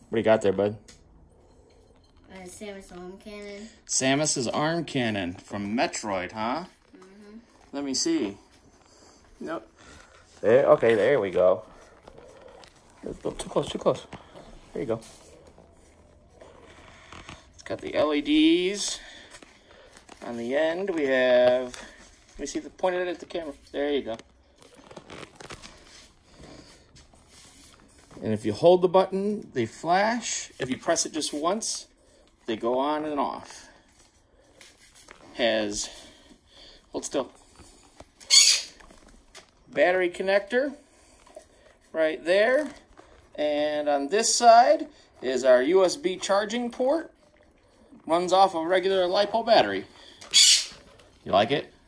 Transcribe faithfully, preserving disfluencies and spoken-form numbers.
What do you got there, bud? Uh, Samus Arm Cannon. Samus's Arm Cannon from Metroid, huh? Mm-hmm. Let me see. Nope. There. Okay, there we go. Too close, too close. There you go. It's got the L E Ds. On the end, we have... Let me see if they pointed it at the camera. There you go. And if you hold the button, they flash. If you press it just once, they go on and off. Has, hold still, battery connector right there. And on this side is our U S B charging port. Runs off a regular LiPo battery. You like it?